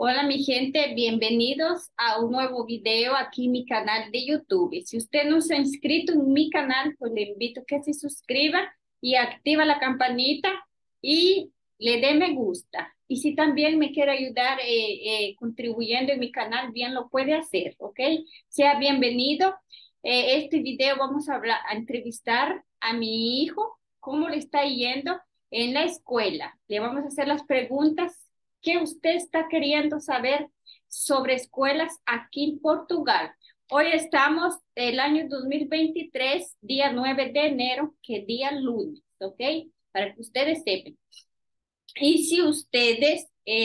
Hola mi gente, bienvenidos a un nuevo video aquí en mi canal de YouTube. Si usted no se ha inscrito en mi canal, pues le invito a que se suscriba y activa la campanita y le dé me gusta. Y si también me quiere ayudar contribuyendo en mi canal, bien lo puede hacer, ¿ok? Sea bienvenido. Este video vamos a entrevistar a mi hijo, cómo le está yendo en la escuela. Le vamos a hacer las preguntas que usted está queriendo saber sobre escuelas aquí en Portugal. Hoy estamos el año 2023, día 9 de enero, que día lunes, ¿ok? Para que ustedes sepan. Y si ustedes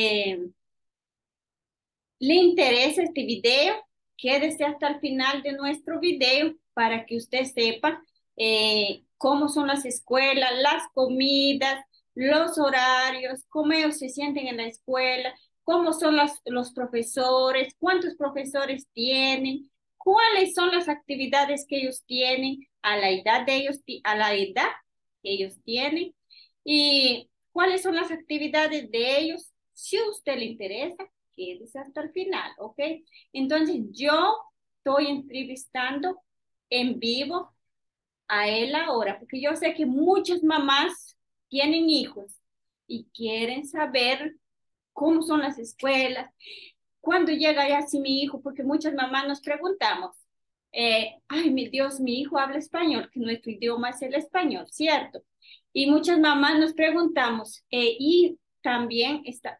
le interesa este video, quédese hasta el final de nuestro video para que usted sepa cómo son las escuelas, las comidas, los horarios, cómo ellos se sienten en la escuela, cómo son los profesores, cuántos profesores tienen, cuáles son las actividades que ellos tienen a la edad de ellos, a la edad que ellos tienen y cuáles son las actividades de ellos. Si a usted le interesa, quédese hasta el final, ¿ok? Entonces yo estoy entrevistando en vivo a él ahora, porque yo sé que muchas mamás tienen hijos y quieren saber cómo son las escuelas, cuándo llega ya así mi hijo, porque muchas mamás nos preguntamos, ay, mi Dios, mi hijo habla español, que nuestro idioma es el español, ¿cierto? Y muchas mamás nos preguntamos, y también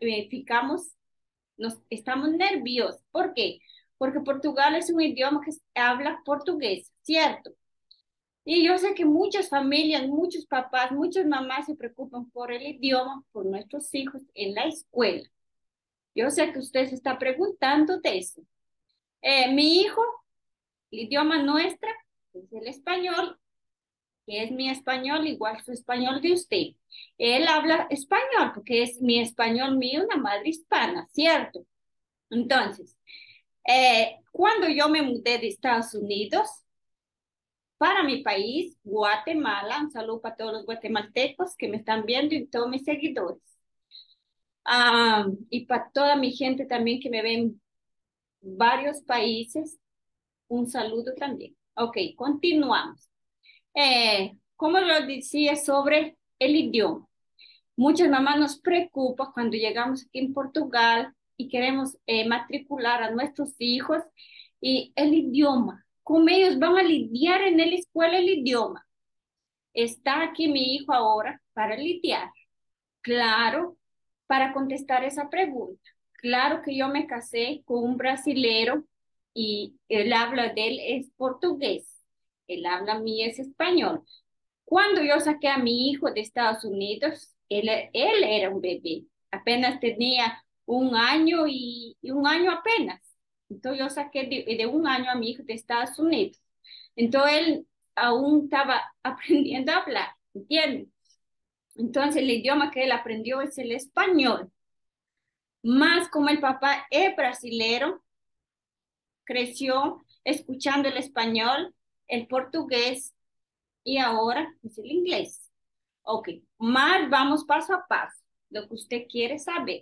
estamos nerviosos. ¿Por qué? Porque Portugal es un idioma que habla portugués, ¿cierto? Y yo sé que muchas familias, muchos papás, muchas mamás se preocupan por el idioma, por nuestros hijos en la escuela. Yo sé que usted se está preguntando de eso. Mi hijo, el idioma nuestra es el español, que es mi español, igual su español de usted. Él habla español porque es mi español mío, una madre hispana, ¿cierto? Entonces, cuando yo me mudé de Estados Unidos para mi país, Guatemala, un saludo para todos los guatemaltecos que me están viendo y todos mis seguidores. Y para toda mi gente también que me ven en varios países, un saludo también. Ok, continuamos. Como lo decía sobre el idioma. Muchas mamás nos preocupa cuando llegamos aquí en Portugal y queremos matricular a nuestros hijos y el idioma. ¿Cómo ellos van a lidiar en la escuela el idioma? Está aquí mi hijo ahora para lidiar. Claro, para contestar esa pregunta. Claro que yo me casé con un brasilero y él habla de él es portugués. Él habla mío es español. Cuando yo saqué a mi hijo de Estados Unidos, él era un bebé, apenas tenía un año y un año apenas. Entonces yo saqué de un año a mi hijo de Estados Unidos. Entonces él aún estaba aprendiendo a hablar, ¿entiendes? Entonces el idioma que él aprendió es el español. Más como el papá es brasilero, creció escuchando el español, el portugués y ahora es el inglés. Ok, más vamos paso a paso, lo que usted quiere saber.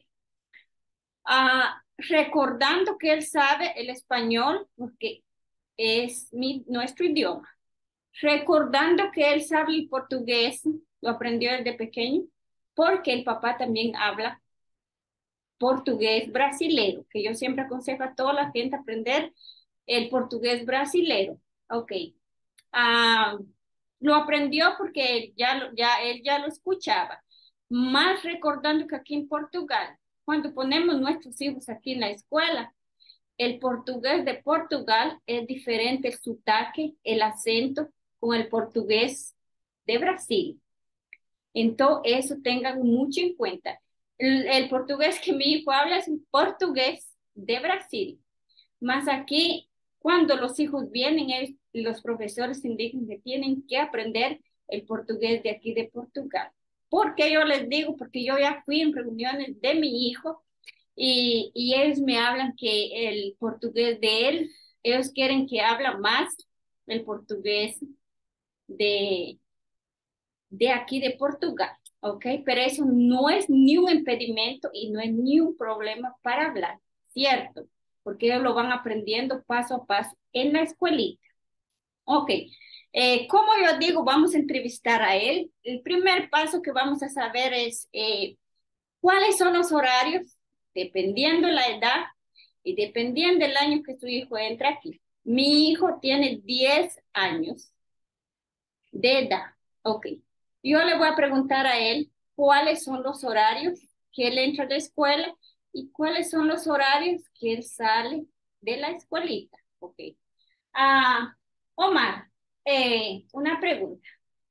Recordando que él sabe el español, porque es nuestro idioma. Recordando que él sabe el portugués, lo aprendió desde pequeño, porque el papá también habla portugués brasilero, que yo siempre aconsejo a toda la gente aprender el portugués brasilero. Ok. Ah, lo aprendió porque él ya lo escuchaba. Más recordando que aquí en Portugal, cuando ponemos nuestros hijos aquí en la escuela, el portugués de Portugal es diferente el sotaque, el acento con el portugués de Brasil. Entonces, eso tengan mucho en cuenta. El portugués que mi hijo habla es un portugués de Brasil. Más aquí, cuando los hijos vienen, los profesores indican que tienen que aprender el portugués de aquí de Portugal. ¿Por qué yo les digo? Porque yo ya fui en reuniones de mi hijo y ellos me hablan que el portugués de él, ellos quieren que habla más el portugués de, de aquí de Portugal, ¿ok? Pero eso no es ni un impedimento y no es ni un problema para hablar. ¿cierto? Porque ellos lo van aprendiendo paso a paso en la escuelita. Ok, como yo digo, vamos a entrevistar a él. El primer paso que vamos a saber es cuáles son los horarios, dependiendo la edad y dependiendo del año que su hijo entra aquí. Mi hijo tiene 10 años de edad. Ok, yo le voy a preguntar a él cuáles son los horarios que él entra a la escuela y cuáles son los horarios que él sale de la escuelita. Ok. Ah, Omar, una pregunta.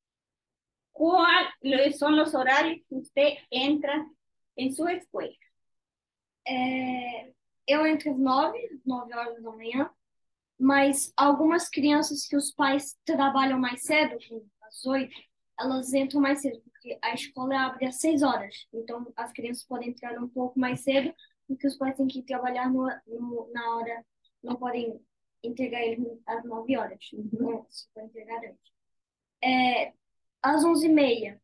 ¿Cuáles son los horarios que usted entra en su escuela? Eu entro às 9 horas da manhã, mas algumas crianças que os pais trabalham mais cedo, tipo, às 8, elas entram mais cedo, porque a escola abre às 6 horas. Então, as crianças podem entrar um pouco mais cedo, porque os pais têm que trabalhar na hora, não podem entregar eles às 9 horas, né? Se for entregar antes. Às 11h30,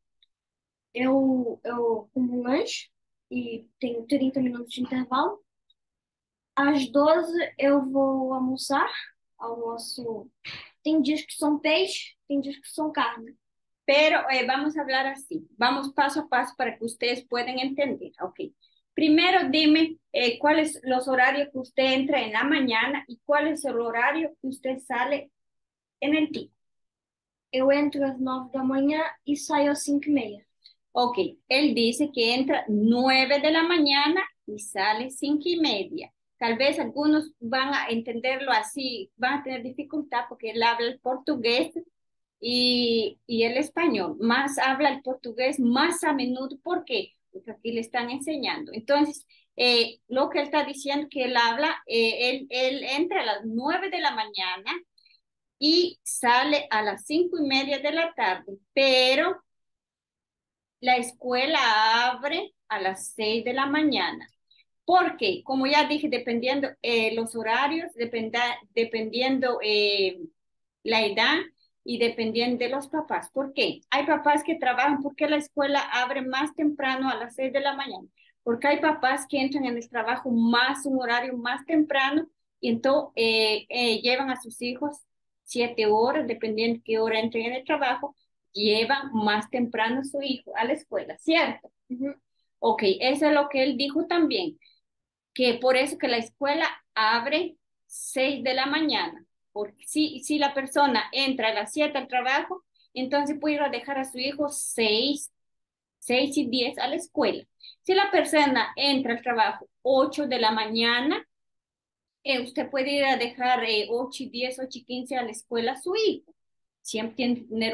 eu como um lanche e tenho 30 minutos de intervalo. Às 12 eu vou almoçar. Almoço. Tem dias que são peixe, tem dias que são carne. Pero vamos a hablar así, vamos paso a paso para que ustedes puedan entender. Ok. Primero dime cuáles los horarios que usted entra en la mañana y cuál es el horario que usted sale en el día. Eu entro às 9 da manhã e saio às 5h30. Ok, él dice que entra 9 de la mañana y sale 5:30. Tal vez algunos van a entenderlo así, van a tener dificultad porque él habla el portugués y el español. Más habla el portugués más a menudo. ¿Por qué? Porque aquí le están enseñando. Entonces, lo que él está diciendo que él habla, él entra a las 9 de la mañana y sale a las 5:30 de la tarde, pero la escuela abre a las 6 de la mañana. Porque, como ya dije, dependiendo los horarios, dependiendo la edad y dependiendo de los papás. ¿Por qué? Hay papás que trabajan porque la escuela abre más temprano a las 6 de la mañana. Porque hay papás que entran en el trabajo más, un horario más temprano y entonces llevan a sus hijos 7 horas, dependiendo qué hora entren en el trabajo, llevan más temprano a su hijo a la escuela, ¿cierto? Ok, eso es lo que él dijo también, que por eso que la escuela abre 6 de la mañana, porque si la persona entra a las 7 al trabajo, entonces puede ir a dejar a su hijo 6:10 a la escuela. Si la persona entra al trabajo 8 de la mañana, usted puede ir a dejar 8:10, 8:15 a la escuela a su hijo. Siempre tiene que tener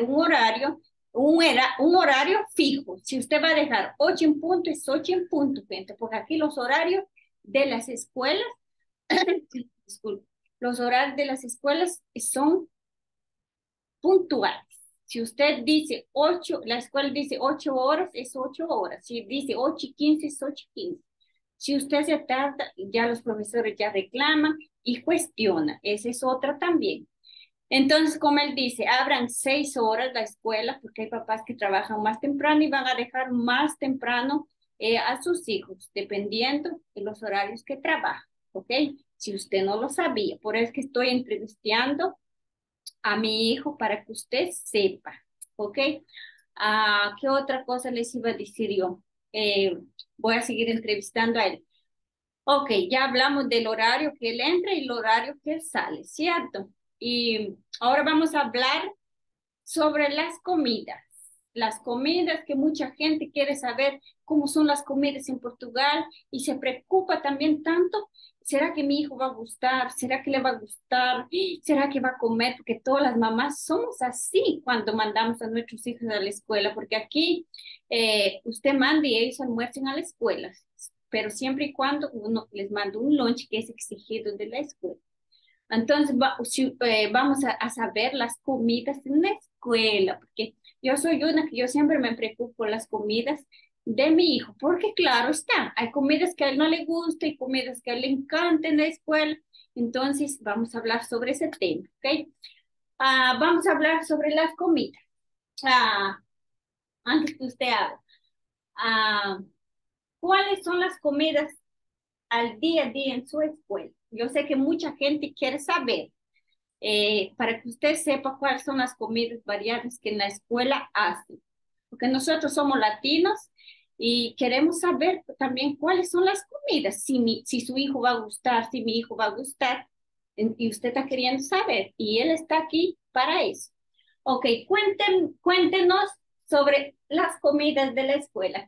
un horario fijo. Si usted va a dejar 8 en punto, es 8 en punto, gente, porque aquí los horarios de las escuelas, disculpe, los horarios de las escuelas son puntuales. Si usted dice 8, la escuela dice 8 horas, es 8 horas. Si dice 8:15, es 8:15. Si usted se tarda, ya los profesores ya reclaman y cuestionan. Esa es otra también. Entonces, como él dice, abran 6 horas la escuela porque hay papás que trabajan más temprano y van a dejar más temprano a sus hijos, dependiendo de los horarios que trabajan, ¿ok? Si usted no lo sabía, por eso es que estoy entrevistando a mi hijo para que usted sepa, ¿ok? ¿Qué otra cosa les iba a decir yo? Eh, Voy a seguir entrevistando a él. Ok, ya hablamos del horario que él entra y el horario que él sale, ¿cierto? Y ahora vamos a hablar sobre las comidas que mucha gente quiere saber cómo son las comidas en Portugal y se preocupa también tanto. ¿Será que mi hijo va a gustar? ¿Será que le va a gustar? ¿Será que va a comer? Porque todas las mamás somos así cuando mandamos a nuestros hijos a la escuela, porque aquí usted manda y ellos almuerzan a la escuela, pero siempre y cuando uno les manda un lunch que es exigido de la escuela. Entonces, vamos a saber las comidas en la escuela, porque yo soy una que yo siempre me preocupo por las comidas de mi hijo, porque claro está, hay comidas que a él no le gusta y comidas que a él le encantan en la escuela. Entonces, vamos a hablar sobre ese tema, ¿ok? Vamos a hablar sobre las comidas. Ah, Antes que usted hable, ah, ¿cuáles son las comidas al día a día en su escuela? Yo sé que mucha gente quiere saber, para que usted sepa cuáles son las comidas variadas que en la escuela hacen. Porque nosotros somos latinos y queremos saber también cuáles son las comidas, si su hijo va a gustar, si mi hijo va a gustar, y usted está queriendo saber, y él está aquí para eso. Ok, cuéntenos sobre las comidas de la escuela.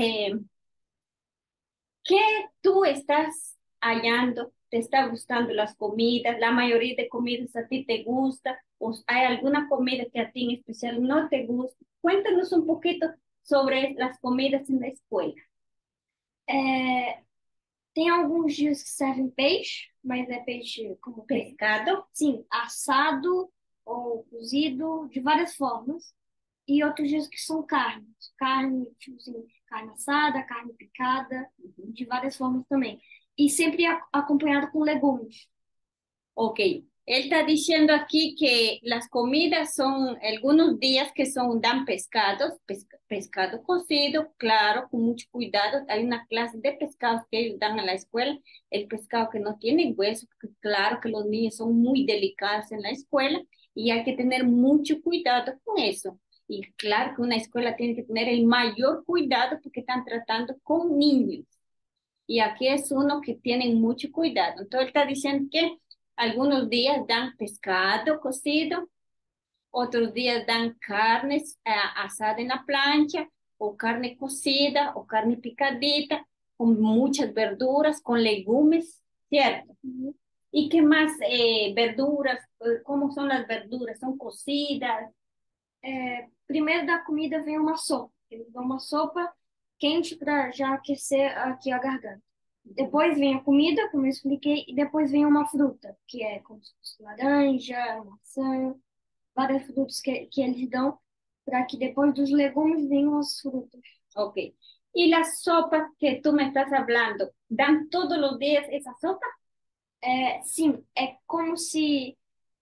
¿Qué tú estás hallando? ¿Te está gustando las comidas? ¿La mayoría de comidas a ti te gusta? ¿O hay alguna comida que a ti en especial no te gusta? Cuéntanos un poquito sobre las comidas en la escuela. É, tem alguns dias que servem peixe, mas é peixe como peixe. Pescado. Sim, assado ou cozido, de várias formas. E outros dias que são carnes. Carne, tipo assim, carne assada, carne picada, de várias formas também. E sempre acompanhado com legumes. Ok, él está diciendo aquí que las comidas son algunos días que son, dan pescados, pescado cocido, claro, con mucho cuidado. Hay una clase de pescados que ellos dan a la escuela, el pescado que no tiene hueso, porque claro que los niños son muy delicados en la escuela y hay que tener mucho cuidado con eso. Y claro que una escuela tiene que tener el mayor cuidado porque están tratando con niños. Y aquí es uno que tienen mucho cuidado. Entonces, él está diciendo que algunos días dan pescado cocido, otros días dan carnes asada en la plancha, o carne cocida, o carne picadita, con muchas verduras, con legumes, ¿cierto? ¿Y qué más verduras? ¿Cómo son las verduras? ¿Son cocidas? Primeiro da comida vem uma sopa. Eles dão uma sopa quente para já aquecer aqui a garganta. Depois vem a comida, como eu expliquei, e depois vem uma fruta, que é como se fosse laranja, maçã, várias frutas que eles dão, para que depois dos legumes venham as frutas. Ok. ¿Y las sopas que tú me estás hablando, dan todos los días esa sopa? Sim, é como se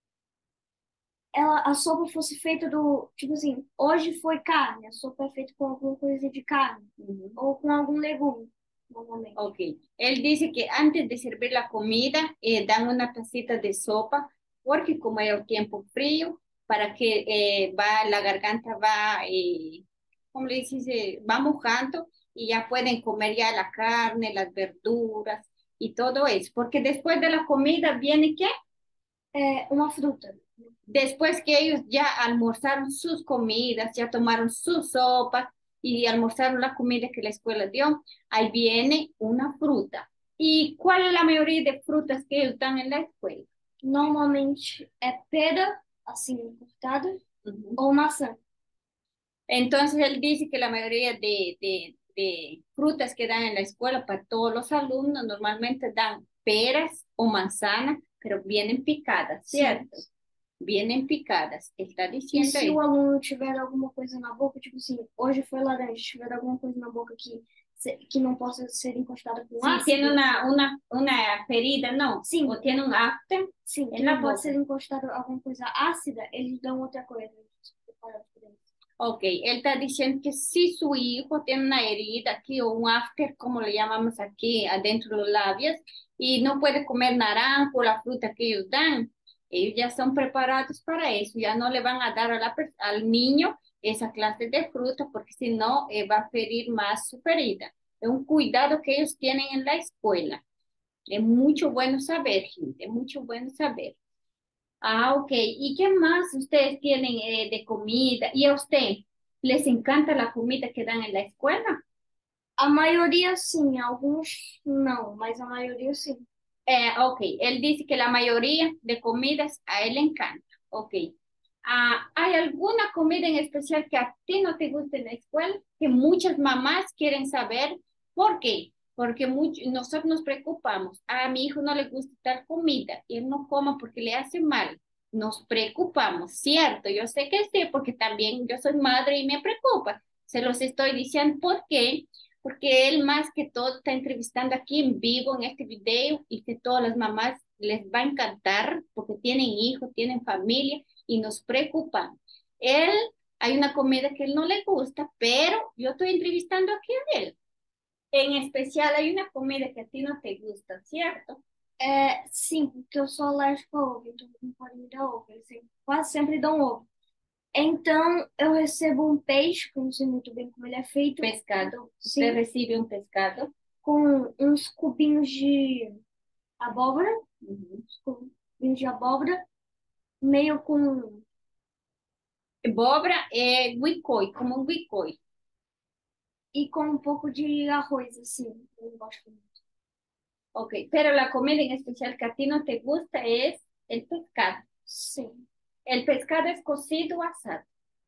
a sopa fosse feita do, tipo assim, hoje foi carne, a sopa é feita com alguma coisa de carne, ou com algum legume, normalmente. Ok. Él dice que antes de servir la comida, dan una tacita de sopa, porque como es el tiempo frío, para que la garganta va, ¿cómo le dices? Va mojando y ya pueden comer ya la carne, las verduras y todo eso. Porque después de la comida viene ¿qué? Uma fruta. Después que ellos ya almorzaron sus comidas, ya tomaron su sopa y almorzaron la comida que la escuela dio, ahí viene una fruta. ¿Y cuál es la mayoría de frutas que ellos dan en la escuela? Normalmente é pera, assim, cortada, ou maçã. Entonces él dice que la mayoría de frutas que dan en la escuela para todos los alumnos normalmente dan peras o manzanas, pero vienen picadas, ¿cierto? Sim. Vienen picadas. Está E diciendo se eso. o aluno tiver alguma coisa na boca, tipo assim, hoje foi laranja, tiver alguma coisa na boca que não possa ser encostada com Si ácido, tiene una ferida, no. sim, O tiene un after sim, que en la não pode boca. ser encostada alguma coisa ácida, eles dão outra coisa. Ok, él está diciendo que si su hijo tiene una herida aquí o un after, como le llamamos aquí, adentro de los labios, y no puede comer naranja o la fruta que ellos dan, ellos ya son preparados para eso, ya no le van a dar al niño esa clase de fruta porque si no va a ferir más su ferida. Es un cuidado que ellos tienen en la escuela. Es mucho bueno saber, gente, mucho bueno saber. Ah, ok. ¿Y qué más ustedes tienen de comida? ¿Y a usted les encanta la comida que dan en la escuela? A maioria sim, alguns não, mas a maioria sim. Ok, él dice que la mayoría de comidas a él le encanta. Ok. Ah, ¿hay alguna comida en especial que a ti no te guste en la escuela? Que muchas mamás quieren saber. ¿Por qué? Porque nosotros nos preocupamos. A mi hijo no le gusta tal comida y él no coma porque le hace mal. Nos preocupamos, ¿cierto? Yo sé que sí, porque también yo soy madre y me preocupa. Se los estoy diciendo por qué, porque él más que todo está entrevistando aquí en vivo en este video y que todas las mamás les va a encantar porque tienen hijos, tienen familia y nos preocupan. Hay una comida que él no le gusta, pero yo estoy entrevistando aquí a él. En especial hay una comida que a ti no te gusta, ¿cierto? Sim, porque eu sou alérgica a ovo, então não pode me dar ovo. Eles quase sempre dão ovo. Então, eu recebo um peixe, que eu não sei muito bem como ele é feito. Pescado. Sim. Usted recibe un pescado. Com uns cubinhos de abóbora, Ujú. cubinhos de abóbora, meio com Abóbora é guicoi, como um guicoi. e com um pouco de arroz, assim. Eu não gosto muito. Ok, pero la comida en especial que a ti no te gusta es el pescado. Sim. El pescado es cocido o asado.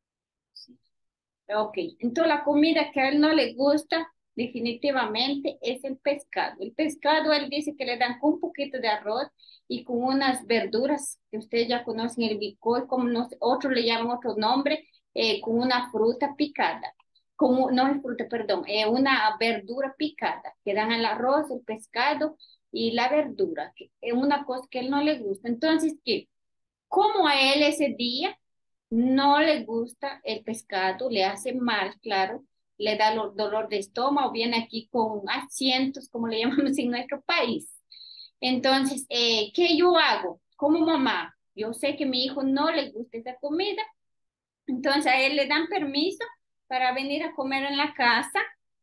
Ok, entonces la comida que a él no le gusta definitivamente es el pescado. El pescado, él dice que le dan con un poquito de arroz y con unas verduras que ustedes ya conocen, el bicoy, como no sé, otros le llaman otro nombre, con una fruta picada. Como, no es fruta, perdón, una verdura picada, que dan el arroz, el pescado y la verdura, que es una cosa que a él no le gusta. Entonces, ¿qué? Como a él ese día no le gusta el pescado, le hace mal, claro, le da dolor de estómago, viene aquí con asientos, como le llamamos en nuestro país. Entonces, ¿qué yo hago? Como mamá, yo sé que a mi hijo no le gusta esa comida, entonces a él le dan permiso para venir a comer en la casa.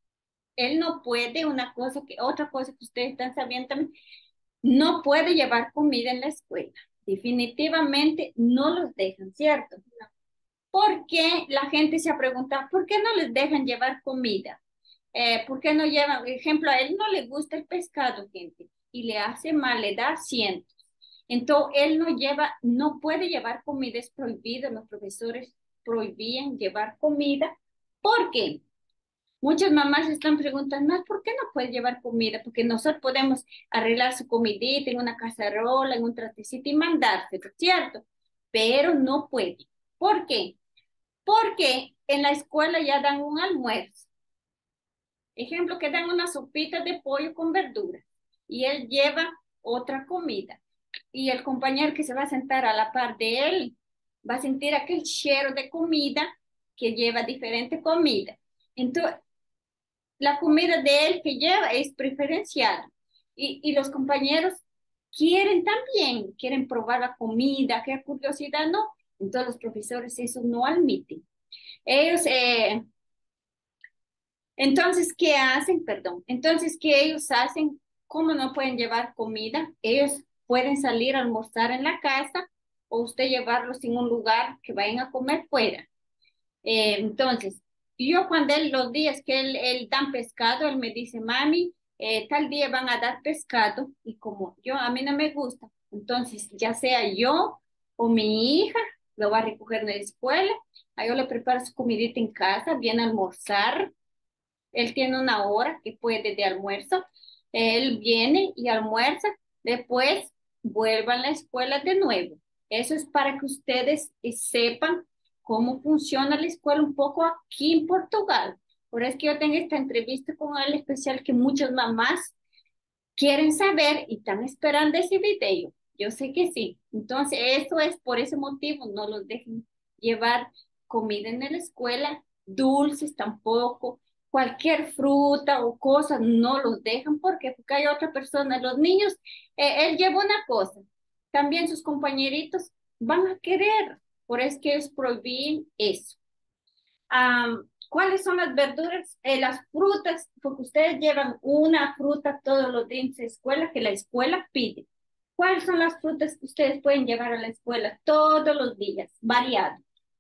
Él no puede, otra cosa que ustedes están sabiendo también, no puede llevar comida en la escuela. Definitivamente no los dejan, ¿cierto? Porque la gente se ha preguntado, ¿por qué no les dejan llevar comida? ¿Por qué no llevan? Por ejemplo, a él no le gusta el pescado, gente, y le hace mal, le da asientos. Entonces, él no lleva, no puede llevar comida, es prohibido, los profesores prohibían llevar comida. ¿Por qué? Muchas mamás están preguntando, "¿Mas ¿por qué no puede llevar comida? Porque nosotros podemos arreglar su comidita en una cacerola, en un trastecito y mandárselo, ¿cierto? Pero no puede. ¿Por qué? Porque en la escuela ya dan un almuerzo. Ejemplo, que dan una sopita de pollo con verduras y él lleva otra comida. Y el compañero que se va a sentar a la par de él va a sentir aquel chero de comida que lleva diferente comida. Entonces, la comida de él que lleva es preferencial. Y los compañeros quieren también, quieren probar la comida, qué curiosidad, ¿no? Entonces los profesores eso no admiten. Ellos, entonces, ¿qué hacen? Perdón. Entonces, ¿qué ellos hacen? ¿Cómo no pueden llevar comida? Ellos pueden salir a almorzar en la casa o usted llevarlos en un lugar que vayan a comer fuera. Entonces, yo cuando él, los días que él dan pescado, él me dice, mami, tal día van a dar pescado y como yo, a mí no me gusta, entonces ya sea yo o mi hija, lo va a recoger en la escuela, a yo le preparo su comidita en casa, viene a almorzar, él tiene una hora que puede de almuerzo. Él viene y almuerza, después vuelva a la escuela de nuevo. Eso es para que ustedes sepan cómo funciona la escuela un poco aquí en Portugal. Por eso es que yo tengo esta entrevista con él especial que muchas mamás quieren saber y están esperando ese video. Yo sé que sí. Entonces, eso es por ese motivo, no los dejen llevar comida en la escuela, dulces tampoco, cualquier fruta o cosa, no los dejan. ¿Por qué? Porque hay otra persona, los niños, él lleva una cosa, también sus compañeritos van a querer, por eso es que ellos prohíben eso. ¿Cuáles son las verduras, las frutas? Porque ustedes llevan una fruta todos los días a la escuela que la escuela pide. ¿Cuáles son las frutas que ustedes pueden llevar a la escuela todos los días? Variado.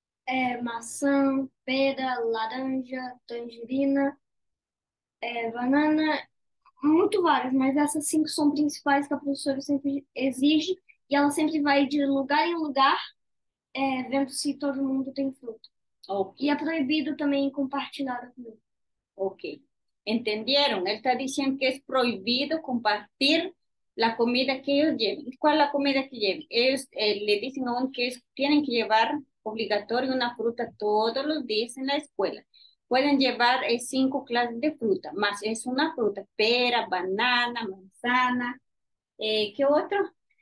Maçã, pera, laranja, tangerina, banana, muito várias, mas essas cinco são principais que a professora sempre exige e ela sempre vai de lugar em lugar, vendo se todo mundo tem fruta. Ok. E é proibido também compartilhar a comida. Ok, ¿entendieron? Él está diciendo que es prohibido compartir la comida que ellos lleven. ¿Cuál es la comida que lleven? Ellos le dicen aún que tienen que llevar obligatorio una fruta todos los días en la escuela. Pueden llevar 5 clases de fruta, más es una fruta, pera, banana, manzana, ¿qué otro?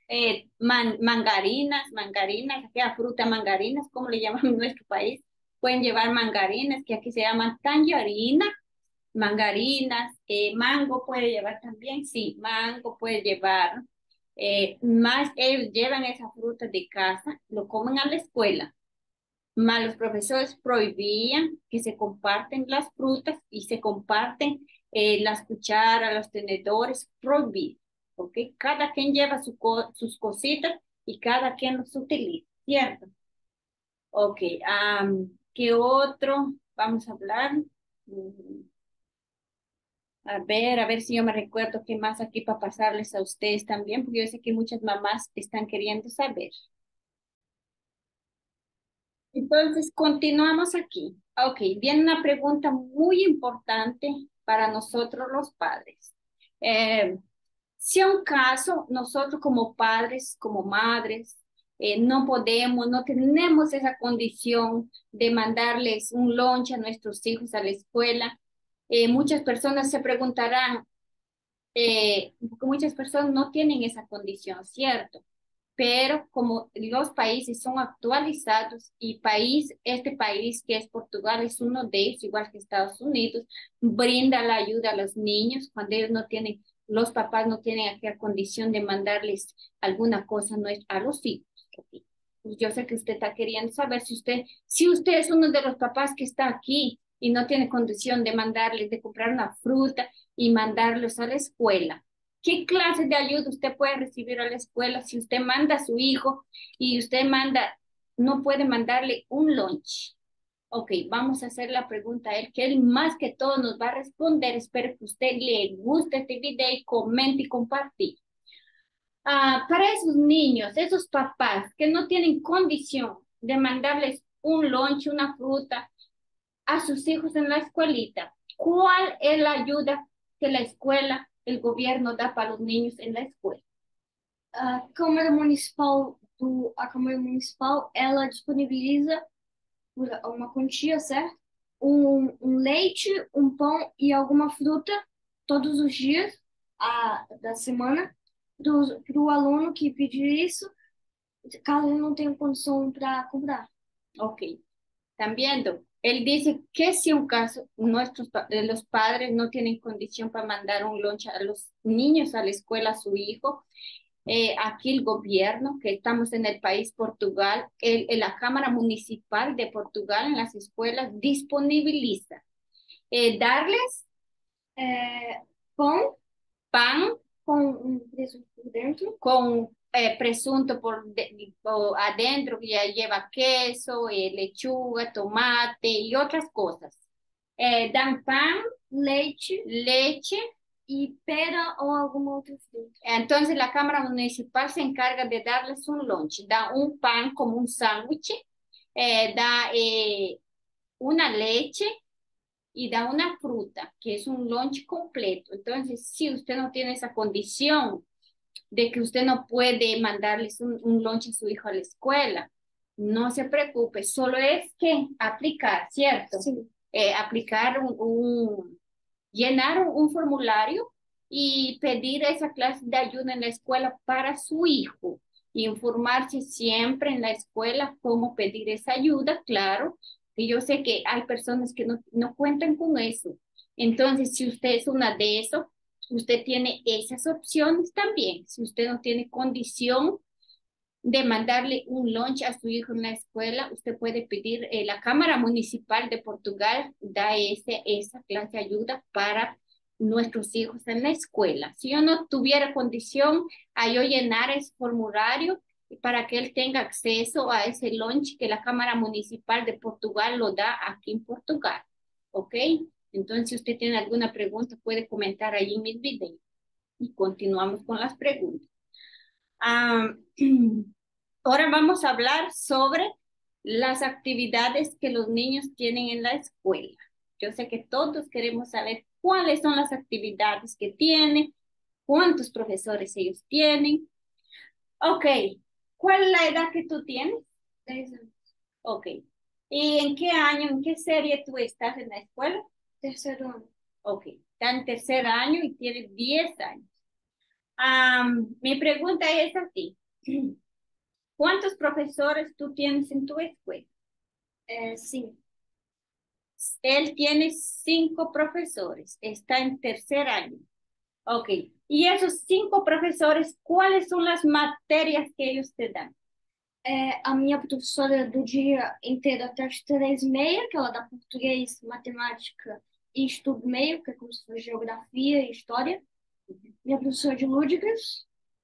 Mangarinas, aquella fruta mangarinas, como le llaman en nuestro país. Pueden llevar mangarinas, que aquí se llaman tangerina, mangarinas, mango puede llevar también, sí, mango puede llevar. Más ellos llevan esa fruta de casa, lo comen a la escuela. Más los profesores prohibían que se comparten las frutas y se comparten las cucharas, los tenedores, prohibido. ¿Ok? Cada quien lleva sus cositas y cada quien los utiliza, ¿cierto? Ok, ¿qué otro vamos a hablar? Mm, a ver si yo me recuerdo qué más aquí para pasarles a ustedes también, porque yo sé que muchas mamás están queriendo saber. Entonces, continuamos aquí. Ok, viene una pregunta muy importante para nosotros los padres. Eh, si a un caso nosotros como padres, como madres, no podemos, no tenemos esa condición de mandarles un lunch a nuestros hijos a la escuela, muchas personas se preguntarán, porque muchas personas no tienen esa condición, ¿cierto? Pero como los países son actualizados y este país que es Portugal es uno de ellos, igual que Estados Unidos, brinda la ayuda a los niños cuando ellos no tienen, los papás no tienen aquella condición de mandarles alguna cosa a los hijos. ¿Ok? Yo sé que usted está queriendo saber si usted es uno de los papás que está aquí y no tiene condición de mandarles, de comprar una fruta y mandarlos a la escuela. ¿Qué clase de ayuda usted puede recibir a la escuela si usted manda a su hijo y no puede mandarle un lunch? Ok, vamos a hacer la pregunta a él, que él más que todo nos va a responder. Espero que usted le guste este video y comente y compartir. Para esos niños, esos papás que no tienen condición de mandarles un lunch, una fruta a sus hijos en la escuelita, ¿cuál es la ayuda que la escuela, el gobierno da para los niños en la escuela? A Câmara Municipal, ela disponibiliza por uma quantia, certo? Um leite, um pão e alguma fruta todos os dias da semana para o aluno que pedir isso, caso ele não tenha condição para comprar. Ok, están viendo. Él dice que si un caso los padres no tienen condición para mandar un lunch a los niños a la escuela, a su hijo, aquí el gobierno, que estamos en el país Portugal, la Cámara Municipal de Portugal en las escuelas disponibiliza darles Pão pan com presunto por dentro, con presunto por adentro, que ya lleva queso, lechuga, tomate y otras cosas. Dan pan, leche. e pera ou alguma outra fruta. Entonces la Cámara Municipal se encarga de darles un lunch, da un pan como un sándwich, da una leche y da una fruta, que es un lunch completo. Entonces, si usted no tiene esa condición de que usted no puede mandarles un lunch a su hijo a la escuela, no se preocupe, solo es que aplicar, ¿cierto? Sí. Aplicar llenar un formulario y pedir esa clase de ayuda en la escuela para su hijo. Informarse siempre en la escuela cómo pedir esa ayuda, claro, que yo sé que hay personas que no cuentan con eso. Entonces, si usted es una de esos, usted tiene esas opciones también. Si usted no tiene condición de mandarle un lunch a su hijo en la escuela, usted puede pedir, la Cámara Municipal de Portugal da esa clase de ayuda para nuestros hijos en la escuela. Si yo no tuviera condición a yo llenar ese formulario para que él tenga acceso a ese lunch que la Cámara Municipal de Portugal lo da aquí en Portugal. ¿Ok? Entonces, si usted tiene alguna pregunta, puede comentar ahí en mis videos. Y continuamos con las preguntas. Ah, ahora vamos a hablar sobre las actividades que los niños tienen en la escuela. Yo sé que todos queremos saber cuáles son las actividades que tienen, cuántos profesores ellos tienen. Ok, ¿cuál es la edad que tú tienes? 10 anos. Ok. ¿Y en qué año, en qué serie tú estás en la escuela? Terceiro ano. Ok, está en tercer año y tiene 10 años. Mi pregunta es así. ¿Cuántos profesores tú tienes en tu escuela? 5. Él tiene 5 profesores, está en tercer año. Ok, y esos 5 profesores, ¿cuáles son las materias que ellos te dan? A minha professora do dia inteiro até as 3h30, que ela dá português, matemática e estudo meio, que é como se fosse geografia e história. Minha professora de lúdicas,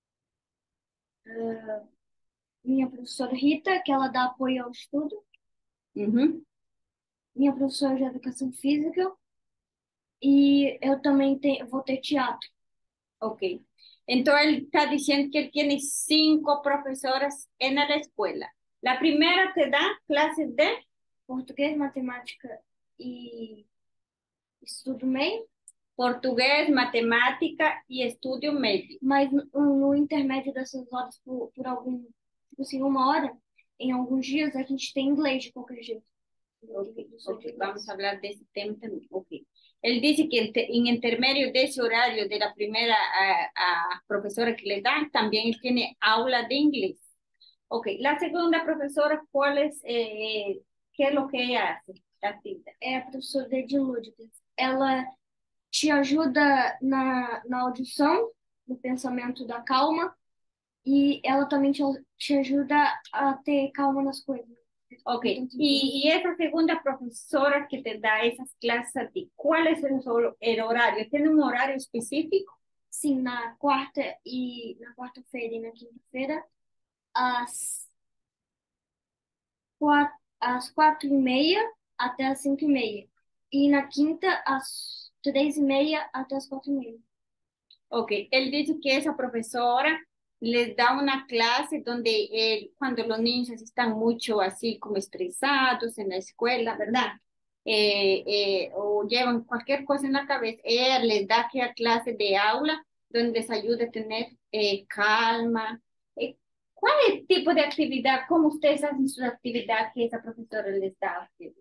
minha professora Rita, que ela dá apoio ao estudo. Ujú. Minha professora de educação física. E eu também vou ter teatro. Ok, entonces él está diciendo que él tiene 5 profesoras en la escuela. La primera te da clases de Português, matemática e estudo meio. portugués, matemática y estudio medio. Mas no intermédio dessas horas, por algum, tipo assim, 1 hora, em alguns dias, a gente tem inglês de qualquer jeito. Ok, vamos a hablar de ese tema también. Ok. Él dice que en intermedio de ese horario de la primera profesora que le dan, también él tiene aula de inglés. Ok, la segunda profesora, ¿cuál es, qué es lo que ella hace? La actividad. É a professora de lúdicas. Ela te ajuda na audição, no pensamento da calma, e ela também te ajuda a ter calma nas coisas. Ok, y esa segunda profesora que te da esas clases a ti, ¿cuál es el horario? ¿Tiene un horario específico? Sim, na quarta-feira e na quinta-feira, às 4h30 até às 5h30. E na quinta, às 3h30 até às 4h30. Ok, él dice que esa profesora les da una clase donde cuando los niños están mucho así como estresados en la escuela, ¿verdad? O llevan cualquier cosa en la cabeza, ella les da aquella clase de aula donde les ayuda a tener calma. ¿Cuál es el tipo de actividad? ¿Cómo ustedes hacen su actividad que esa profesora les da a ustedes?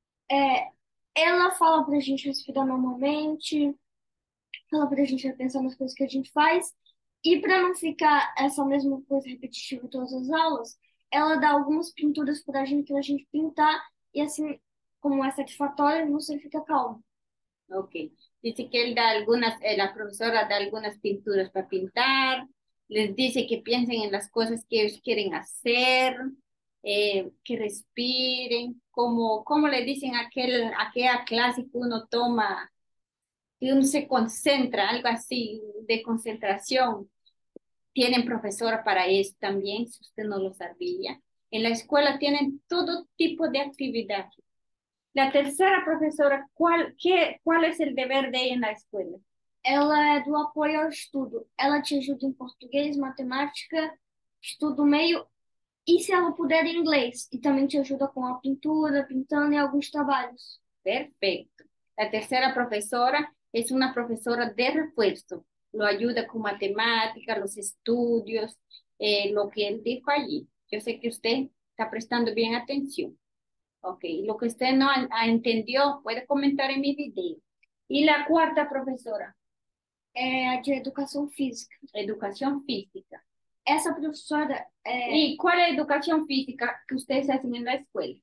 Ela fala pra gente respirar normalmente, fala pra gente pensar nas coisas que a gente faz. E para não ficar essa mesma coisa repetitiva em todas as aulas, ela dá algumas pinturas pra gente pintar. E assim, como é satisfatório, você fica calmo. Ok. Dice que él da algunas, la profesora da algunas pinturas para pintar, les dice que piensen en las cosas que ellos quieren hacer, que respiren, como le dicen aquella clase que uno toma, que uno se concentra, algo así de concentración. Tienen profesora para eso también, si usted no lo sabía. En la escuela tienen todo tipo de actividad. La tercera profesora, ¿cuál es el deber de ella en la escuela? Ela é do apoio ao estudo. Ela te ajuda em português, matemática, estudo meio e, se ela puder, em inglês. E também te ajuda com a pintura, pintando e alguns trabalhos. Perfecto. La tercera profesora es una profesora de refuerzo. Lo ayuda con matemática, los estudios, lo que él dijo allí. Yo sé que usted está prestando bien atención. Ok, lo que usted no entendió, puede comentar en mi video. Y la cuarta profesora, É a de educação física. educación física. Essa professora ¿Y cuál es la educación física que ustedes hacen en la escuela?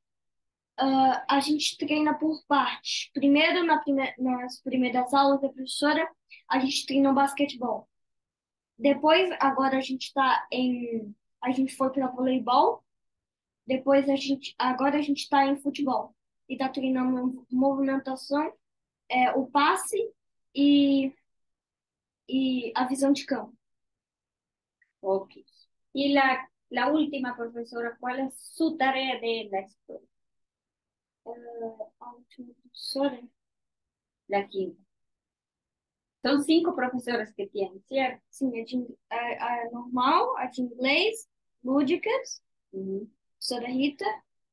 a gente treina por partes. Primeiro, nas primeiras aulas da professora, a gente treina o basquetebol. Depois, agora a gente foi para voleibol. Depois agora a gente está em futebol e está treinando movimentação, o passe e, e a visão de campo. Ok. Y la última profesora, ¿cuál es su tarea de la escuela? A última professora, La quinta. Son 5 profesores que tienen, ¿cierto? sim, a normal, a de inglês, lúdicas, Ujú. professora Rita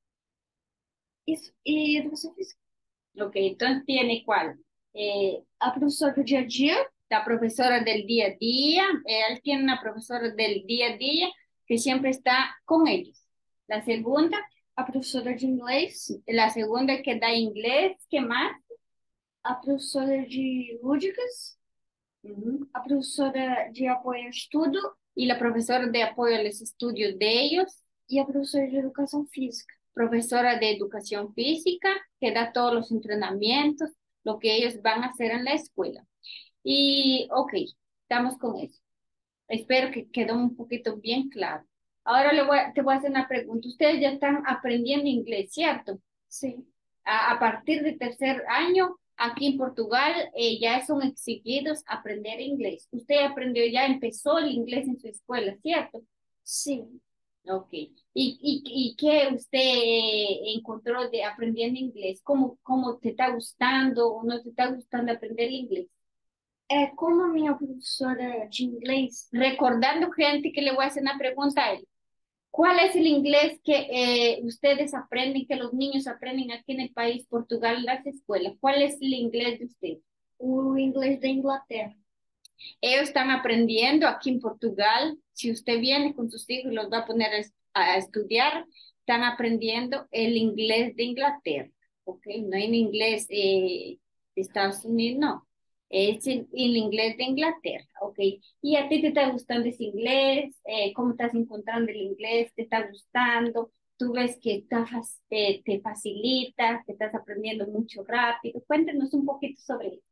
e educação física. Ok, entonces tiene cuál? A professora do dia a dia, La profesora del día a día, él tiene una profesora del día a día que siempre está con ellos. La segunda, a professora de inglês, la segunda que da inglés, ¿qué más? a professora de lúdicas, Ujú. a professora de apoio ao estudo Y la profesora de apoyo a los estudios de ellos. e a professora de educação física. profesora de educación física que da todos los entrenamientos, lo que ellos van a hacer en la escuela. Y, ok, estamos con eso. Espero que quedó un poquito bien claro. Ahora te voy a hacer una pregunta. Ustedes ya están aprendiendo inglés, ¿cierto? Sí. A partir de tercer año, aquí en Portugal, ya son exigidos aprender inglés. Usted aprendió, ya empezó el inglés en su escuela, ¿cierto? Sí. Ok. ¿Y qué usted encontró de aprendiendo inglés? ¿Cómo te está gustando o no te está gustando aprender inglés? Como a minha professora de inglês, Recordando, gente, que le voy a hacer una pregunta a él. ¿Cuál es el inglés que ustedes aprenden, que los niños aprenden aquí en el país, Portugal, en las escuelas? ¿Cuál es el inglés de ustedes? o inglês da Inglaterra. Ellos están aprendiendo aquí en Portugal. Si usted viene con sus hijos y los va a poner a estudiar, están aprendiendo el inglés de Inglaterra, ¿ok? No en inglés de Estados Unidos, no. Es el inglés de Inglaterra, ¿ok? ¿Y a ti te está gustando ese inglés? ¿Cómo estás encontrando el inglés? ¿Te está gustando? ¿Tú ves que te facilita, que estás aprendiendo mucho rápido? Cuéntanos un poquito sobre eso.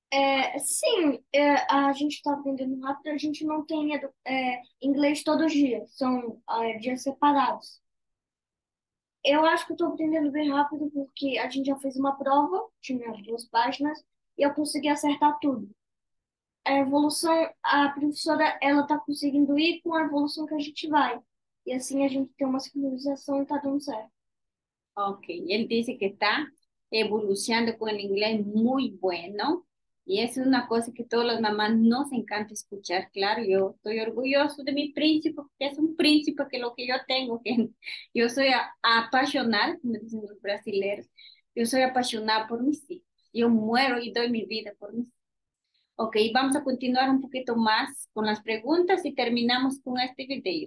Sim, a gente está aprendendo rápido, a gente não tem inglês todos os dias, são dias separados. Eu acho que eu estou aprendendo bem rápido porque a gente já fez uma prova, tinha as 2 páginas, e eu consegui acertar tudo. A evolução, a professora, ela está conseguindo ir com a evolução que a gente vai. E assim a gente tem uma sincronização e está dando certo. Ok, él dice que está evolucionando con el inglés muy bueno y eso es una cosa que todas las mamás nos encanta escuchar. Claro, yo estoy orgulloso de mi príncipe, que es un príncipe que lo que yo tengo, que yo soy apasionada, como dicen los brasileños, yo soy apasionada por mis hijos. Yo muero y doy mi vida por mis hijos. Ok, vamos a continuar un poquito más con las preguntas y terminamos con este video.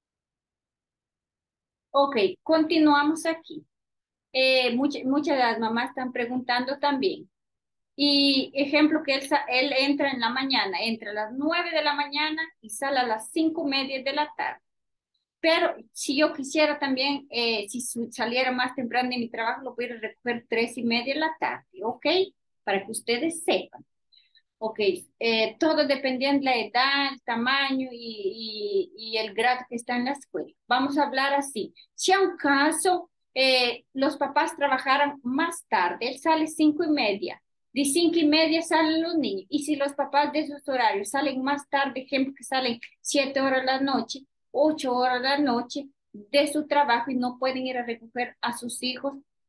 Ok, continuamos aquí. Muchas de las mamás están preguntando también. Y ejemplo que él entra en la mañana, entra a las 9 de la mañana y sale a las 5:30 de la tarde. Pero si yo quisiera también, si saliera más temprano de mi trabajo, lo pudiera recoger 3:30 de la tarde, ¿ok? Para que ustedes sepan. Ok, todo dependiendo de la edad, el tamaño y el grado que está en la escuela. Vamos a hablar así. Si a un caso los papás trabajaran más tarde, él sale 5:30, de 5:30 salen los niños. Y si los papás de esos horarios salen más tarde, ejemplo que salen 7 horas de la noche, 8 horas de la noche de su trabajo y no pueden ir a recoger a sus hijos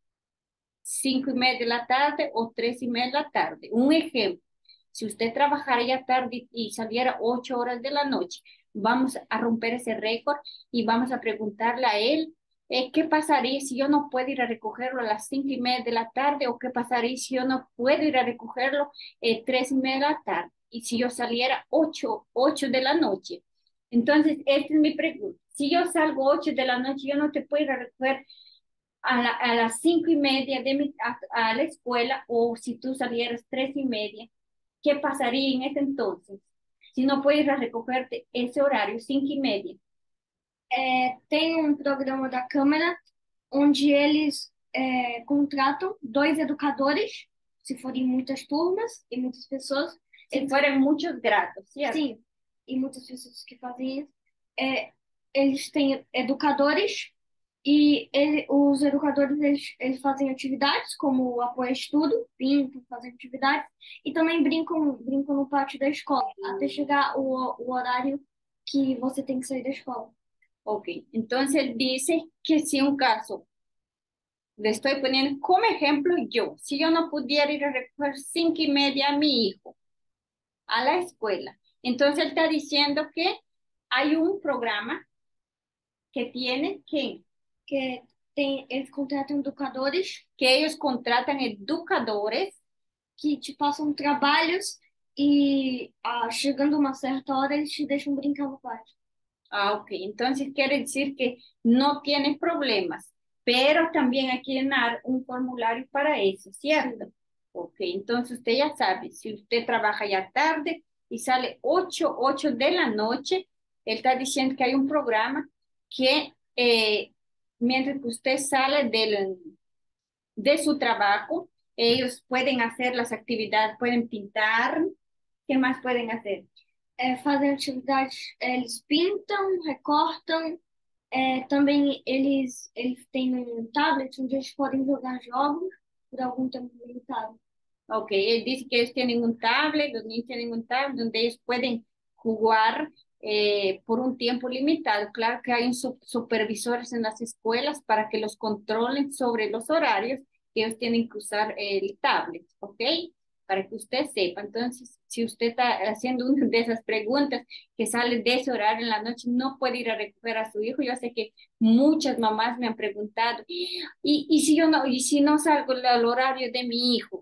5:30 de la tarde o 3:30 de la tarde. Un ejemplo, si usted trabajara ya tarde y saliera 8 horas de la noche, vamos a romper ese récord y vamos a preguntarle a él, ¿qué pasaría si yo no puedo ir a recogerlo a las 5:30 de la tarde? ¿O qué pasaría si yo no puedo ir a recogerlo 3:30 de la tarde? Y si yo saliera 8 de la noche. Entonces, esta es mi pregunta. Si yo salgo 8 de la noche, yo no te puedo ir a recoger a las 5:30 a la escuela, o si tú salieras 3:30, ¿qué pasaría en ese entonces? Si no puedes ir a recogerte ese horario, 5:30. Tem um programa da Câmara onde eles contratam 2 educadores, se forem muitas turmas e muitas pessoas. Si fueran muchos grados, ¿cierto? Sim, e muitas pessoas que fazem isso. Eles têm educadores e os educadores eles fazem atividades como apoio a estudo, pintam, fazem atividades e também brincam no pátio da escola até chegar o horário que você tem que sair da escola. Ok, entonces dice que si un caso, le estoy poniendo como ejemplo yo, si yo no pudiera ir a recoger 5:30 a mi hijo a la escuela, entonces él está diciendo que hay un programa que tiene Que eles contratam educadores que ellos contratan educadores que te passam trabalhos e chegando uma certa hora eles te deixam brincar no pátio. Ok, entonces quiere decir que no tiene problemas, pero también hay que llenar un formulario para eso, ¿cierto? Ok, entonces usted ya sabe, si usted trabaja ya tarde y sale 8 de la noche, él está diciendo que hay un programa que mientras que usted sale de su trabajo, ellos pueden hacer las actividades, pueden pintar, ¿qué más pueden hacer? Fazem atividades, eles pintam, recortam, também eles têm um tablet onde eles podem jogar jogos por algum tempo limitado. Ok, él dice que ellos tienen un tablet, los niños tienen un tablet donde ellos pueden jugar por un tiempo limitado. Claro que hay un supervisores en las escuelas para que los controlen sobre los horarios que ellos tienen que usar el tablet, ¿ok? Para que usted sepa. Entonces, si usted está haciendo una de esas preguntas que sale de ese horario en la noche, no puede ir a recoger a su hijo. Yo sé que muchas mamás me han preguntado, ¿y si yo no, y si no salgo al horario de mi hijo?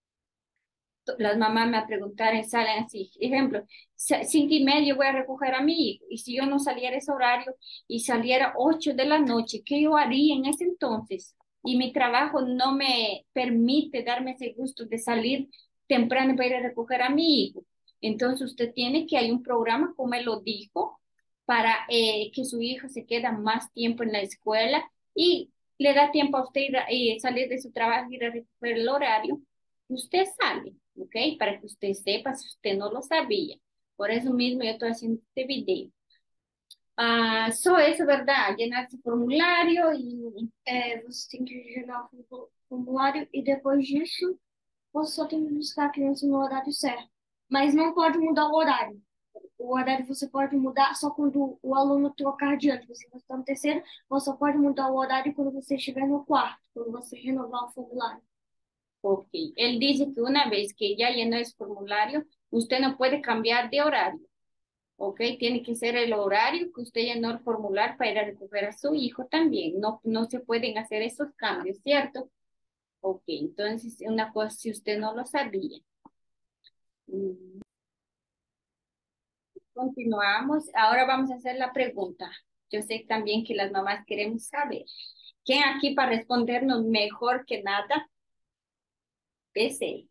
Las mamás me preguntaron, salen así, ejemplo, 5:30 voy a recoger a mi hijo, y si yo no saliera ese horario y saliera 8 de la noche, ¿qué yo haría en ese entonces? Y mi trabajo no me permite darme ese gusto de salir temprano para ir a recoger a mi hijo. Entonces usted tiene que hay un programa, como él lo dijo, para que su hijo se quede más tiempo en la escuela y le da tiempo a usted salir de su trabajo, ir a recoger el horario usted sale, ¿ok? Para que usted sepa si usted no lo sabía. Por eso mismo yo estoy haciendo este video. Só isso, verdade? Llenar esse formulário e Você tem que jogar o formulário e depois disso você só tem que buscar a criança no horário certo. Mas não pode mudar o horário. O horário você pode mudar só quando o aluno trocar de ano. Você está no terceiro, você só pode mudar o horário quando você estiver no quarto, quando você renovar o formulário. ok. Él dice que una vez que ya llenó ese formulario, usted no puede cambiar de horario, ¿ok? Tiene que ser el horario que usted llenó el formulario para ir a recoger a su hijo también. No, no se pueden hacer esos cambios, ¿cierto? Ok, entonces una cosa si usted no lo sabía. Mm, Continuamos. Ahora vamos a hacer la pregunta. Yo sé también que las mamás queremos saber. ¿Quién aquí para respondernos mejor que nada? PC.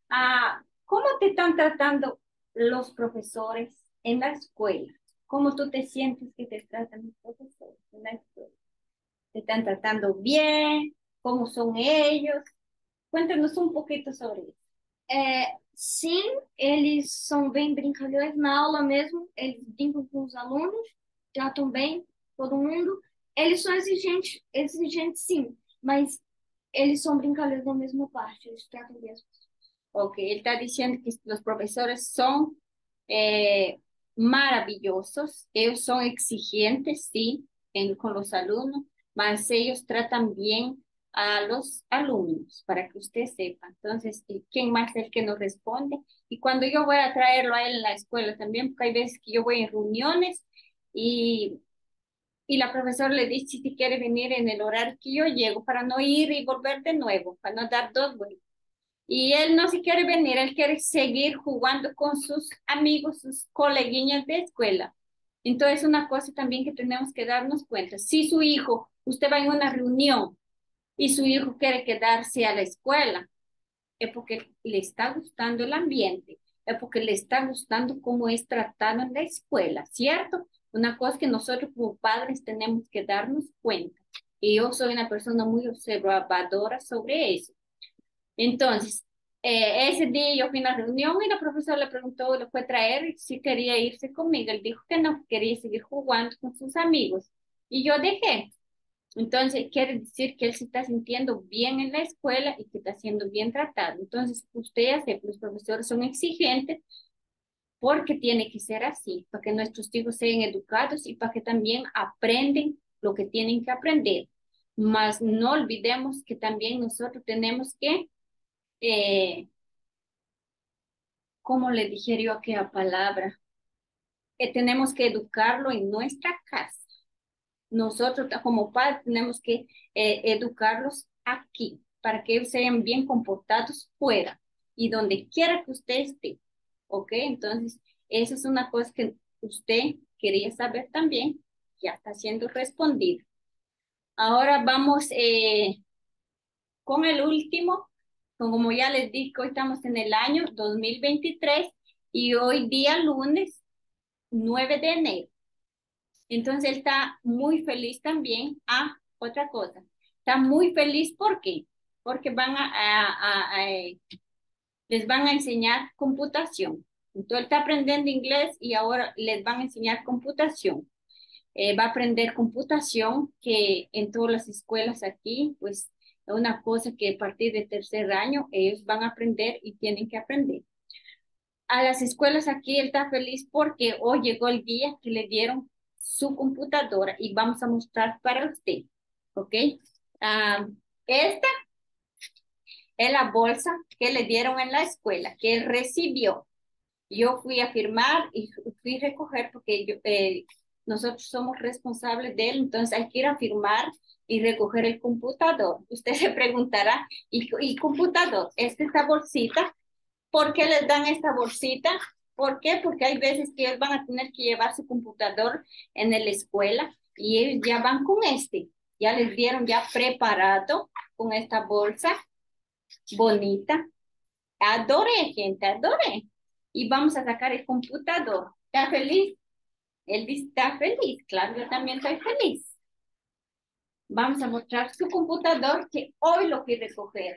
¿Cómo te están tratando los profesores en la escuela? ¿Cómo tú te sientes que te tratan los profesores en la escuela? ¿Te están tratando bien? ¿Cómo son ellos? Cuéntanos un poquito sobre eso. Sim, eles são bem brincalhões na aula mesmo, eles brincam com os alunos, tratam bem todo mundo. Eles são exigentes sim, mas eles são brincalhões da mesma parte, eles tratam bem as pessoas. Ok, él está diciendo que los profesores son eh, maravillosos, ellos son exigentes, sí, con los alumnos, mas ellos tratan bien a los alumnos, para que usted sepa. Entonces, ¿quién más es el que nos responde? Y cuando yo voy a traerlo a él en la escuela también, porque hay veces que yo voy en reuniones y, y la profesora le dice si quiere venir en el horario que yo llego para no ir y volver de nuevo, para no dar dos vueltas. Y él no se quiere venir, él quiere seguir jugando con sus amigos, sus coleguiñas de escuela. Entonces, una cosa también que tenemos que darnos cuenta, si su hijo, usted va en una reunión y su hijo quiere quedarse a la escuela, es porque le está gustando el ambiente, es porque le está gustando cómo es tratado en la escuela, ¿cierto? Una cosa que nosotros como padres tenemos que darnos cuenta. Y yo soy una persona muy observadora sobre eso. Entonces, ese día yo fui a una reunión y la profesora le preguntó, le fue a traer si quería irse conmigo. Él dijo que no, quería seguir jugando con sus amigos. Y yo dejé. Entonces, quiere decir que él se está sintiendo bien en la escuela y que está siendo bien tratado. Entonces, usted ya sabe, los profesores son exigentes porque tiene que ser así, para que nuestros hijos sean educados y para que también aprenden lo que tienen que aprender. Mas no olvidemos que también nosotros tenemos que ¿cómo le dijera yo aquella palabra? Tenemos que educarlo en nuestra casa. Nosotros como padres tenemos que educarlos aquí para que ellos sean bien comportados fuera y donde quiera que usted esté. ¿Ok? Entonces, esa es una cosa que usted quería saber también. Ya está siendo respondida. Ahora vamos con el último. Como ya les dije, hoy estamos en el año 2023 y hoy día lunes 9 de enero. Entonces él está muy feliz también. otra cosa. Está muy feliz, ¿por qué? Porque les van a enseñar computación. Entonces, él está aprendiendo inglés y ahora les van a enseñar computación. Va a aprender computación, que en todas las escuelas aquí, pues, es una cosa que a partir de tercer año ellos van a aprender y tienen que aprender. A las escuelas aquí él está feliz porque hoy llegó el día que le dieron su computadora y vamos a mostrar para usted, ¿ok? Ah, esta es la bolsa que le dieron en la escuela, que él recibió. Yo fui a firmar y fui a recoger porque nosotros somos responsables de él, entonces hay que ir a firmar y recoger el computador. Usted se preguntará, ¿y computador? Esta bolsita. ¿Por qué les dan esta bolsita? ¿Por qué? Porque hay veces que ellos van a tener que llevar su computador en la escuela y ellos ya van con ya les dieron ya preparado con esta bolsa bonita. Adoré, gente, adoré. Y vamos a sacar el computador. ¿Está feliz? Él dice, está feliz. Claro, yo también estoy feliz. Vamos a mostrar su computador que hoy lo quiere recoger.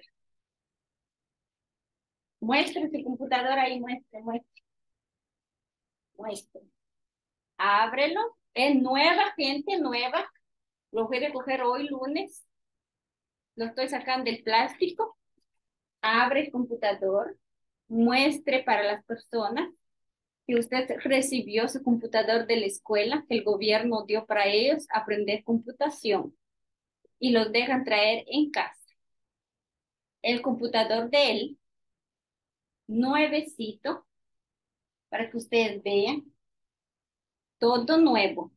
Muestre su computador ahí, muestre, muestre, muestre. Ábrelo. Es nueva, gente nueva. Lo voy a recoger hoy, lunes. Lo estoy sacando del plástico. Abre el computador. Muestre para las personas que usted recibió su computador de la escuela, que el gobierno dio para ellos aprender computación y los dejan traer en casa. El computador de él, nuevecito, para que ustedes vean, todo nuevo,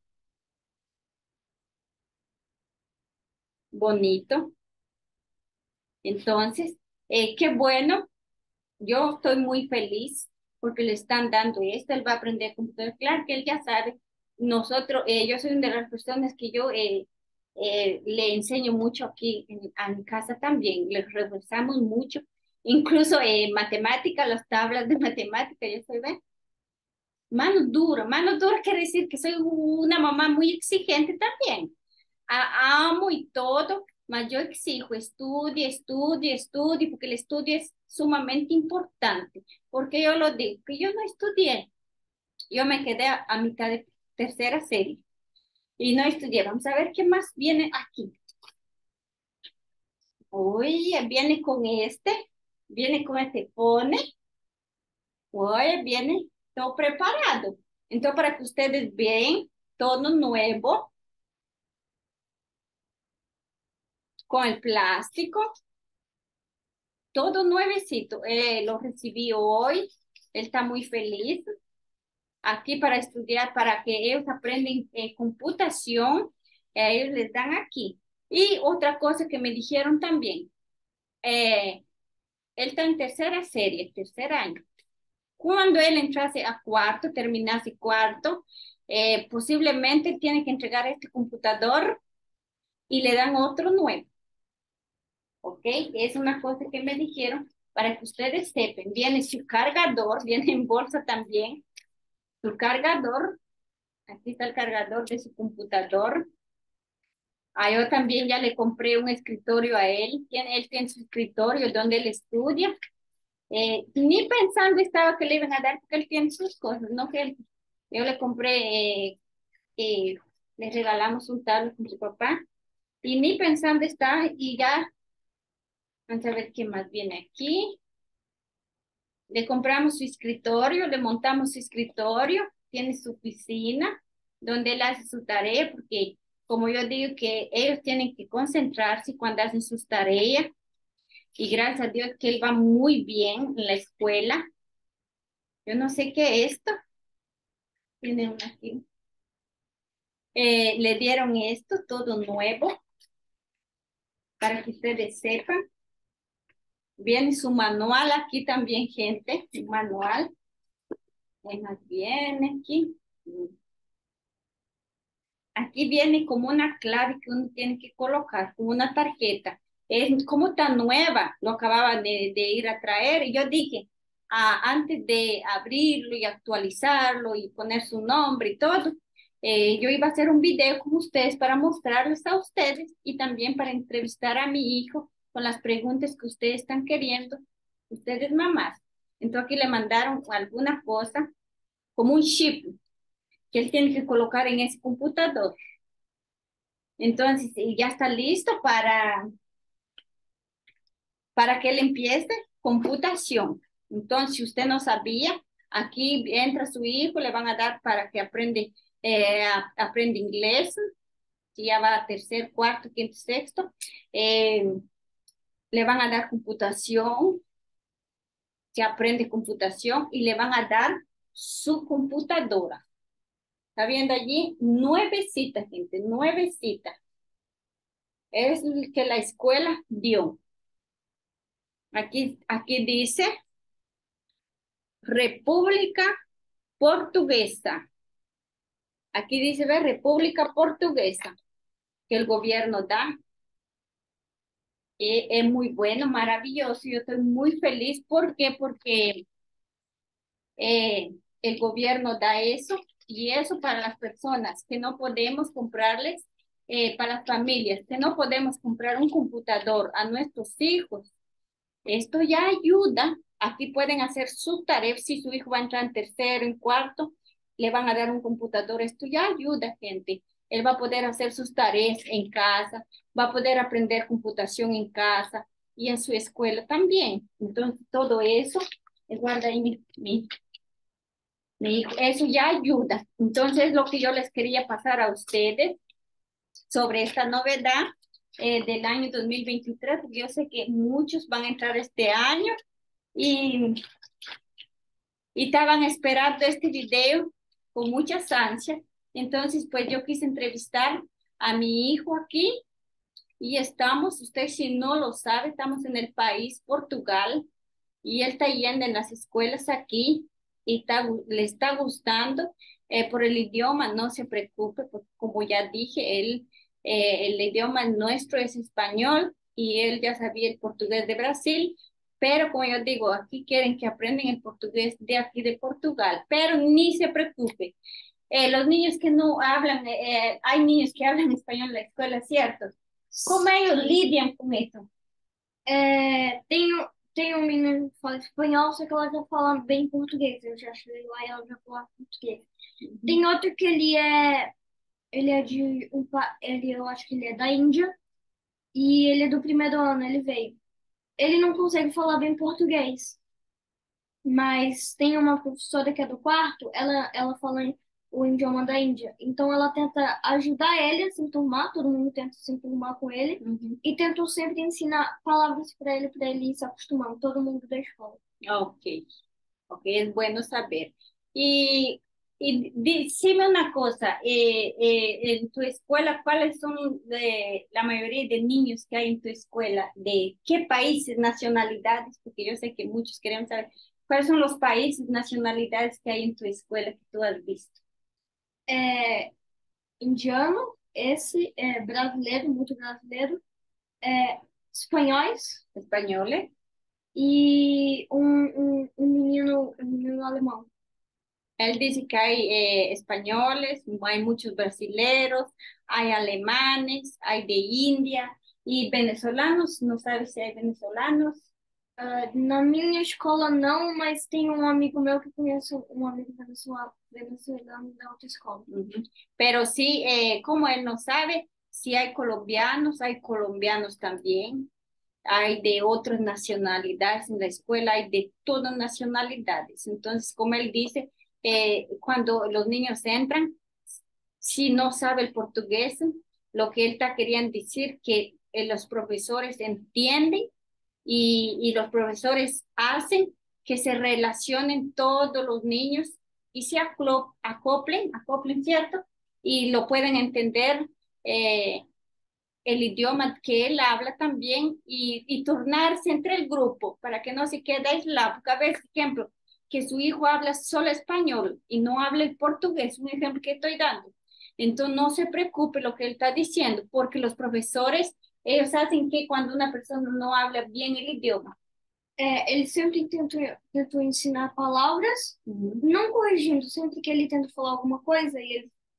bonito. Entonces, qué bueno, yo estoy muy feliz porque le están dando esto, él va a aprender computador. Claro que él ya sabe, nosotros, yo soy una de las personas que yo le enseño mucho aquí a mi casa también, le reforzamos mucho, incluso matemática, las tablas de matemática, yo soy, ¿ve? Mano dura quiere decir que soy una mamá muy exigente también. Amo y todo, mas yo exijo, estudie, estudie, estudie, porque el estudio es sumamente importante. Porque yo lo digo, que yo no estudié, yo me quedé a mitad de tercera serie y no estudié. Vamos a ver qué más viene aquí. Oye, viene con este pone, oye, viene todo preparado. Entonces, para que ustedes vean, todo nuevo, con el plástico, todo nuevecito. Lo recibí hoy, él está muy feliz aquí para estudiar, para que ellos aprenden computación, ellos les dan aquí. Y otra cosa que me dijeron también, eh, él está en tercera serie, tercer año. Cuando él entrase a cuarto, terminase cuarto, posiblemente tiene que entregar este computador y le dan otro nuevo. ¿Ok? Es una cosa que me dijeron para que ustedes sepan. Viene su cargador, viene en bolsa también. Su cargador, aquí está el cargador de su computador. Yo también ya le compré un escritorio a él. Él tiene su escritorio donde él estudia. Ni pensando estaba que le iban a dar porque él tiene sus cosas, ¿no? Yo le compré, le regalamos un tablet con su papá. Y ni pensando estaba y ya, vamos a ver qué más viene aquí. Le compramos su escritorio, le montamos su escritorio, tiene su piscina donde él hace su tarea, porque como yo digo que ellos tienen que concentrarse cuando hacen sus tareas, y gracias a Dios que él va muy bien en la escuela. Yo no sé qué es esto, tiene una aquí. Le dieron esto, todo nuevo, para que ustedes sepan. Viene su manual aquí también, gente, su manual. Viene aquí. Aquí viene como una clave que uno tiene que colocar, como una tarjeta. Es como tan nueva, lo acababa de ir a traer. Y yo dije, antes de abrirlo y actualizarlo y poner su nombre y todo, Yo iba a hacer un video con ustedes para mostrarles a ustedes y también para entrevistar a mi hijo con las preguntas que ustedes están queriendo, ustedes mamás. Entonces aquí le mandaron alguna cosa como un chip que él tiene que colocar en ese computador. Entonces, ya está listo para que él empiece computación. Entonces, si usted no sabía, aquí entra su hijo, le van a dar para que aprende inglés, si ya va a tercer, cuarto, quinto, sexto, eh, le van a dar computación, que aprende computación y le van a dar su computadora. ¿Está viendo allí? 9 citas, gente, 9 citas. Es el que la escuela dio. Aquí dice República Portuguesa. Aquí dice, ve, República Portuguesa, que el gobierno da. Es muy bueno, maravilloso. Yo estoy muy feliz. ¿Por qué? Porque el gobierno da eso y eso para las personas que no podemos comprarles, para las familias, que no podemos comprar un computador a nuestros hijos. Esto ya ayuda. Aquí pueden hacer sus tareas. Si su hijo va a entrar en tercero, en cuarto, le van a dar un computador. Esto ya ayuda, gente. Él va a poder hacer sus tareas en casa, va a poder aprender computación en casa y en su escuela también. Entonces, todo eso, guarda ahí mi hijo, eso ya ayuda. Entonces, lo que yo les quería pasar a ustedes sobre esta novedad del año 2023, porque yo sé que muchos van a entrar este año y, y estaban esperando este video con muchas ansias. Entonces, pues yo quise entrevistar a mi hijo aquí y estamos, usted si no lo sabe, estamos en el país Portugal y él está yendo en las escuelas aquí y le está gustando por el idioma, no se preocupe, porque como ya dije, el idioma nuestro es español y él ya sabía el portugués de Brasil, pero como yo digo, aquí quieren que aprendan el portugués de aquí de Portugal, pero ni se preocupe. Los niños que no hablan, hay niños que hablan español en la escuela, ¿cierto? ¿Cómo ellos lidian con eso? Tem um menino que fala espanhol, só que ela já fala bem português. Eu já cheguei lá e ela já fala português. Tem outro que ele é de eu acho que ele é da Índia e ele é do primeiro ano, ele veio. Ele não consegue falar bem português, mas tem uma professora que é do quarto, ela fala o idioma da Índia. Então ela tenta ajudar ele a se enturmar, todo mundo tenta se enturmar com ele e tentam sempre ensinar palavras para ele ir se acostumando, todo mundo da escola. Ok, ok, es bueno saber. Y decime una cosa, en tu escuela, ¿cuáles son la mayoría de niños que hay en tu escuela? ¿De qué países, nacionalidades? Porque yo sé que muchos queremos saber, ¿cuáles son los países, nacionalidades que hay en tu escuela que tú has visto? Indiano, esse é brasileiro, muito brasileiro, espanhóis ¿Españoles? e um menino alemão. Él dice que hay españoles, hay muchos brasileros, hay alemanes, hay de India y venezolanos. ¿No sabes si hay venezolanos? Na minha escola não, mas tem um amigo meu que conhece um amigo venezuelano da outra escola. Pero sí, como él no sabe, si hay colombianos también, hay de otras nacionalidades en la escuela, hay de todas nacionalidades. Entonces, como él dice, cuando los niños entran, si no sabe el portugués, lo que él está queriendo decir que los profesores entienden y los profesores hacen que se relacionen todos los niños y se acoplen, ¿cierto? Y lo pueden entender el idioma que él habla también y tornarse entre el grupo para que no se quede aislado. Porque a veces, ejemplo, que su hijo habla solo español y no habla el portugués, un ejemplo que estoy dando. Entonces no se preocupe lo que él está diciendo, porque los profesores, ellos hacen que cuando una persona no habla bien el idioma, Ele sempre tentou ensinar palavras, não corrigindo, sempre que ele tenta falar alguma coisa e ele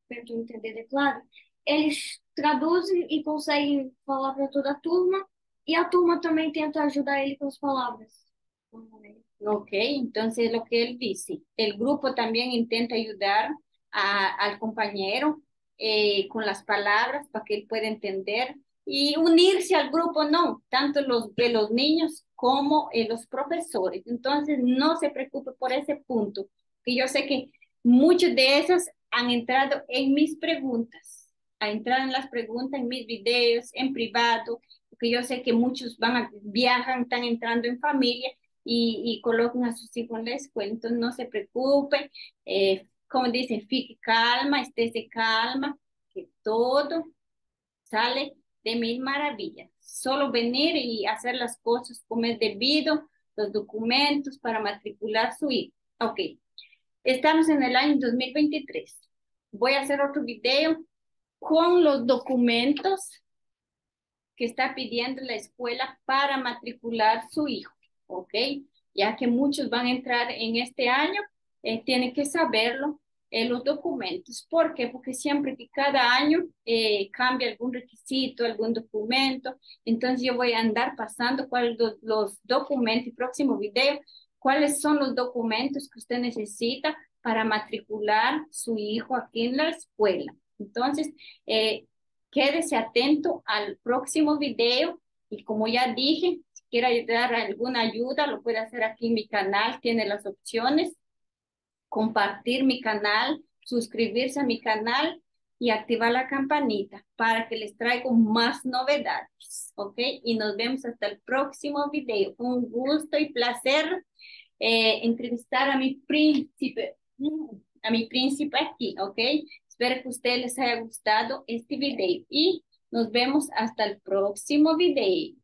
para tu entender, é claro, eles traduzem e conseguem falar para toda a turma, e a turma também tenta ajudar ele com as palavras. Ok, entonces lo que él dice, el grupo también intenta ayudar al compañero con las palabras para que él pueda entender y unirse al grupo, no, tanto de los niños como los profesores. Entonces, no se preocupe por ese punto, que yo sé que muchos de esos han entrado en mis preguntas, han entrado en las preguntas, en mis videos, en privado, porque yo sé que muchos viajan, están entrando en familia y coloquen a sus hijos en la escuela. Entonces no se preocupen, como dicen, fique calma, estése calma, que todo sale de mil maravillas. Solo venir y hacer las cosas como es debido, los documentos para matricular su hijo. Ok, estamos en el año 2023. Voy a hacer otro video con los documentos que está pidiendo la escuela para matricular su hijo, ¿ok? Ya que muchos van a entrar en este año, tienen que saberlo, los documentos. ¿Por qué? Porque siempre que cada año cambia algún requisito, algún documento, entonces yo voy a andar pasando cuáles los documentos, el próximo video, cuáles son los documentos que usted necesita para matricular su hijo aquí en la escuela. Entonces, quédese atento al próximo video y como ya dije, si quiere dar alguna ayuda, lo puede hacer aquí en mi canal, tiene las opciones, compartir mi canal, suscribirse a mi canal y activar la campanita para que les traiga más novedades, ¿ok? Y nos vemos hasta el próximo video. Un gusto y placer entrevistar a mi príncipe aquí, ¿ok? Espero que a ustedes les haya gustado este video y nos vemos hasta el próximo video.